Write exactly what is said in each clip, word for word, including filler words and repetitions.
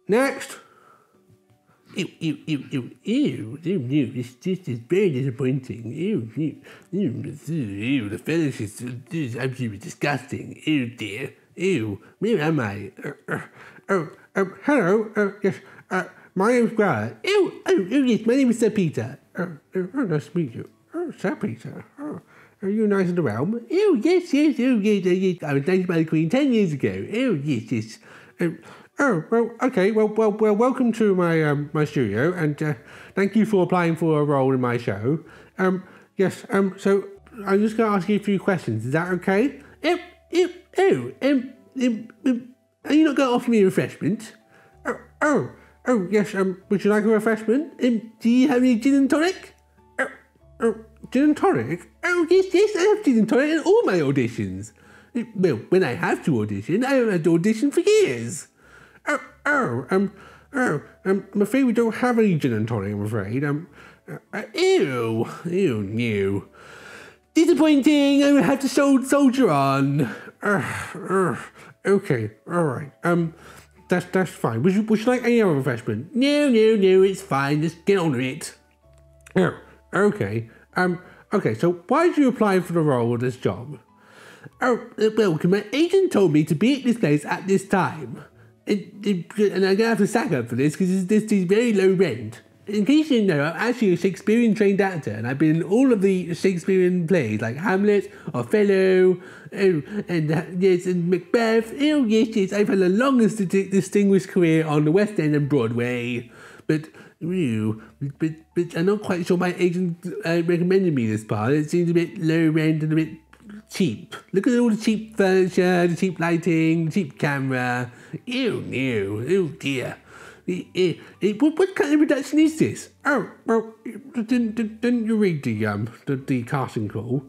Next. Ew, ew, ew, ew, ew, ew, ew, this, this is very disappointing. Ew, ew, ew, ew, the fetish is, is absolutely disgusting. Ew, dear. Ew, where am I? Uh, uh, oh, um, hello, uh, yes, uh, my name's Growler. Ew, oh, oh, yes, my name is Sir Peter. Uh, oh, oh, nice to meet you. Oh, Sir Peter. Oh, are you nice in the realm? Ew, yes, yes, oh, yes, oh, yes. I was knighted by the Queen ten years ago. Ew, yes, yes. Um, Oh, well, okay, well, well, well, welcome to my um, my studio, and uh, thank you for applying for a role in my show. Um, yes, um, so I'm just going to ask you a few questions. Is that okay? Um, um, oh, um, um, um, are you not going to offer me a refreshment? Oh, oh, oh, yes, um, would you like a refreshment? Um, do you have any gin and tonic? Oh, oh, gin and tonic? Oh, yes, yes, I have gin and tonic in all my auditions. Well, when I have to audition, I haven't had to audition for years. Oh, oh, um, oh, um, I'm afraid we don't have any gin and tonic, I'm afraid. Um, uh, ew, ew, new. Disappointing, I will have to sol- soldier on. Uh, uh, okay, alright, um, that's, that's fine. Would you, would you like any other refreshment? No, no, no, it's fine, just get on with it. Oh, okay, um, okay, so why did you apply for the role of this job? Oh, uh, well, my agent told me to be at this place at this time. And, and I'm going to have to sack up for this because this is very low rent. In case you didn't know, I'm actually a Shakespearean trained actor, and I've been in all of the Shakespearean plays like Hamlet, Othello, oh, and uh, yes, and Macbeth. Oh yes, yes, I've had the longest di- distinguished career on the West End and Broadway. But, ew, but, but I'm not quite sure my agent uh, recommended me this part. It seems a bit low rent and a bit cheap. Look at all the cheap furniture, the cheap lighting, the cheap camera. Ew, ew, oh dear. E- e- e- what, what kind of production is this? Oh, well, didn't, didn't, didn't you read the um the, the casting call?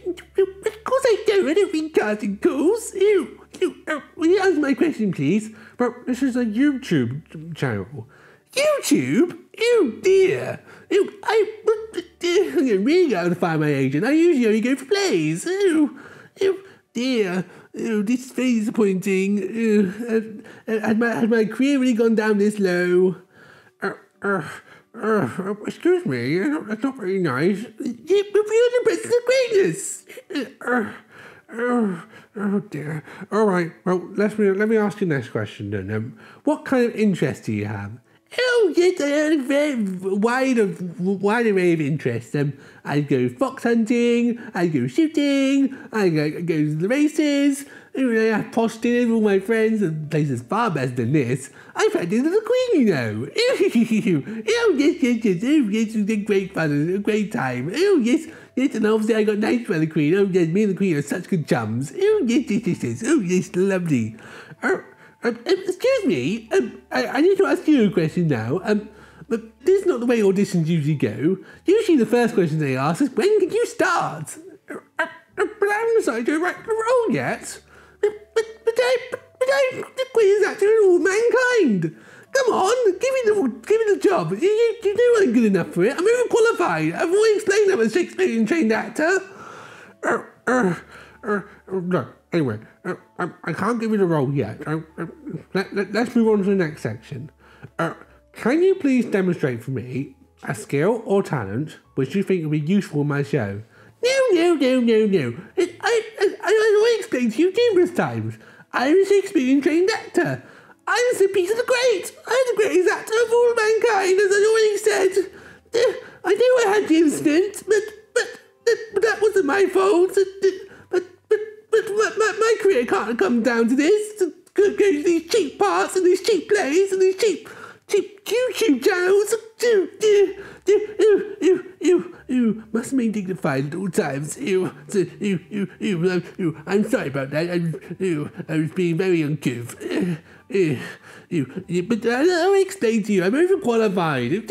Of course I don't. I don't read casting calls. Ew, ew. Oh, will you answer my question, please? Well, this is a YouTube channel. YouTube? Ew, dear. Ew, I, I'm really going to find my agent. I usually only go for plays. Ew, ew, dear. Ew, this is very disappointing. Ew, uh, had, my, had my career really gone down this low? Uh, uh, uh, excuse me, that's not very nice. You're the best of the greatness. Uh, uh, oh dear. All right, well, let me, let me ask you the next question then. Um, what kind of interest do you have? Oh, yes, I have a very wide, of, wide array of interests. Um, I go fox hunting, I go shooting, I go, I go to the races, I have Posh dinners with all my friends and places far better than this. I've had dinner with the Queen, you know. Oh, yes, yes, yes, oh, yes, it was a great fun, a great time. Oh, yes, yes, and obviously I got knighted by the Queen. Oh, yes, me and the Queen are such good chums. Oh, yes, yes, yes, yes, oh, yes, lovely. Oh, Um, um, excuse me, um, I, I need to ask you a question now. Um, but this is not the way auditions usually go. Usually the first question they ask is, when can you start? Uh, uh, uh, but I haven't decided to write the role yet. But, but, but, I, but, but I, the Queen is acting in all mankind. Come on, give me the, give me the job. You, you, you know I'm good enough for it. I'm overqualified. I've already explained I'm a Shakespearean trained actor. Uh, uh, uh, uh, no. Anyway, uh, I, I can't give you the role yet. Uh, uh, let, let, let's move on to the next section. Uh, can you please demonstrate for me a skill or talent which you think will be useful in my show? No, no, no, no, no. I, I, I, I already explained to you numerous times. I'm a Shakespearean trained actor. I'm Sir Peter the Great. I'm the greatest actor of all mankind, as I already said. Uh, I know I had the incident, but, but, but, but that wasn't my fault. But, but, but my, my, my career can't come down to this. To go to these cheap parts and these cheap plays and these cheap, cheap YouTube channels. You, you, you, you, you, you must remain dignified at all times. You, you, you, you, you. I'm sorry about that. I, you, I was being very uncouth. You, you, but I'll explain to you. I'm overqualified.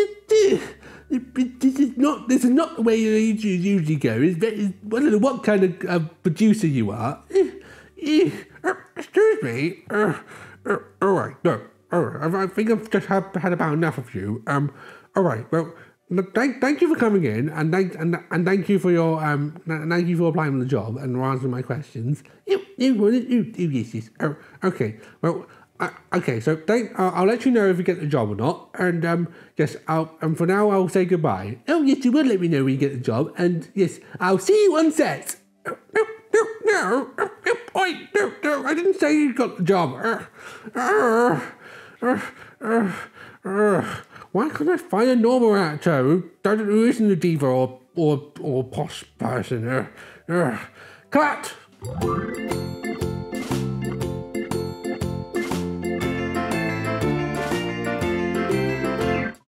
This is not. This is not the way you usually go. It's very, I don't know what kind of uh, producer you are. Uh, excuse me. Uh, uh, all right. No. All right. I think I've just had, had about enough of you. Um. All right. Well, thank thank you for coming in, and thank and, and thank you for your um. Thank you for applying for the job and answering my questions. You you you you yes yes. Oh, okay. Well, Uh, okay, so thank, uh, I'll let you know if you get the job or not. And um, yes, I'll, and for now I'll say goodbye. Oh yes, you will let me know when you get the job. And yes, I'll see you on set. No, no, no, no, no, no, no, no, I didn't say you got the job. Uh, uh, uh, uh, uh, why can't I find a normal actor who doesn't, who isn't a diva or or or posh person? Uh, uh, cut.